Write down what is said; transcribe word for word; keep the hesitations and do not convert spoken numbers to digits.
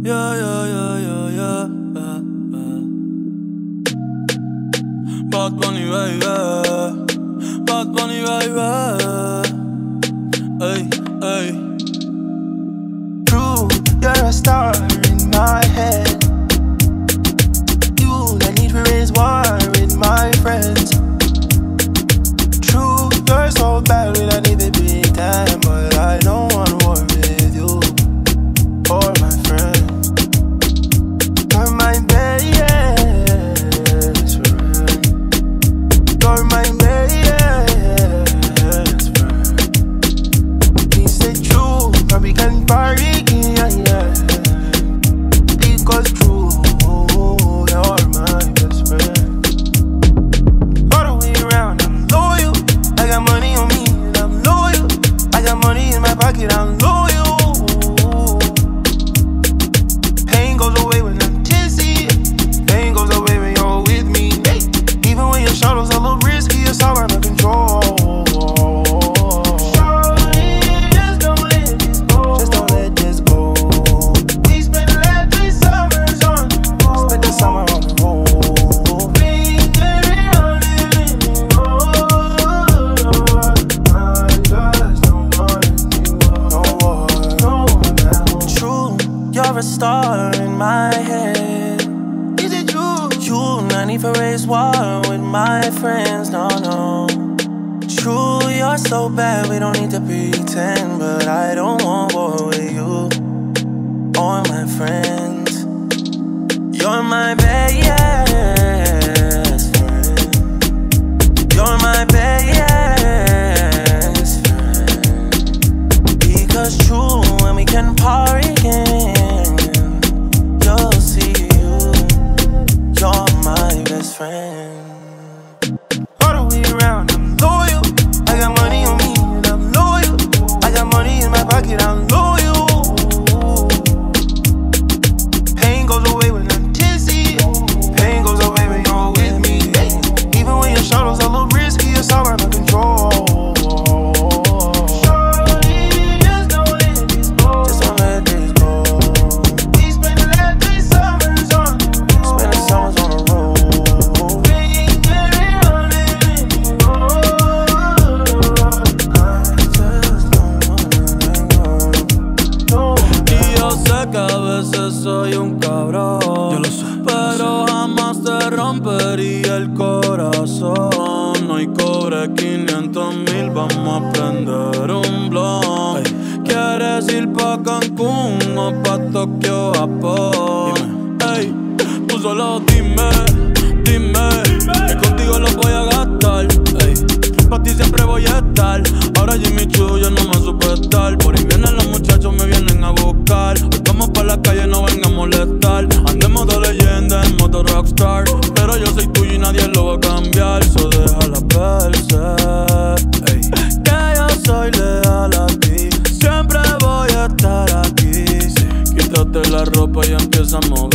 Yeah, yeah, yeah, yeah, yeah, yeah, yeah. Bad Bunny, baby. Bad Bunny, baby. Hey, hey. True, you're a star in my head. You, I need to raise war with my friends. True, you're so bad, we don't need to be time, but I don't want war with you or my friend. You're my best friend. You're my best friend. Please say true, but we can party. Because true, you're my best friend. All the way around, I'm loyal. I got money on me and I'm loyal. I got money in my pocket, I'm loyal. Pain goes away when I'm tipsy. Pain goes away when you're with me. Even when your shadows a little risky, it's all out of control. You're a star in my head. Is it true? You, not need for race war with my friends, no, no. True, you're so bad, we don't need to pretend. But I don't want war with you or my friends. You're my best friend. You're my best friend. Because true, when we can party again, friend. All the way around, I'm loyal. I got money on me and I'm loyal. I got money in my pocket, I'm loyal. Pain goes away when I'm tipsy. Pain goes away when you're with me. Even when your shadows a little risky, it's all out of control. Que a veces soy un cabrón, yo lo sé, pero jamás te rompería el corazón. Hoy cobré quinientos mil, vamos a prender un blon. ¿Quieres ir pa' Cancún o pa' Tokio, Japón? Ey, tú solo dime, dime, que contigo lo voy a gastar. Ey, pa' ti siempre voy a estar. Ahora Jimmy Choo, yo no me supe estar. Por ahí vienen los muchachos, me vienen a buscar. Hoy vamos pa' la calle, no vengan a molestar. Andemos de leyenda en modo rockstar. Pero yo soy tuyo y nadie lo va a cambiar. So déjala verse, ey. Que yo soy leal a ti. Siempre voy a estar aquí, sí. Quítate la ropa y empieza a mover.